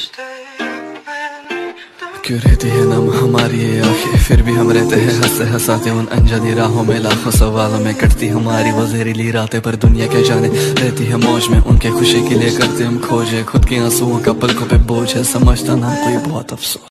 क्यों रहती है नम हमारी ये आंखें, फिर भी हम रहते हैं हंसते हंसाते उन अनजानी राहों में, लाखों सवालों में कटती हमारी वो जहरीली रातें, पर दुनिया क्या जाने रहती है मौज में, उनके खुशी के लिए करते हम खोजे, खुद के आंसुओं का पलकों पे बोझ है, समझता ना कोई बहुत अफसोस।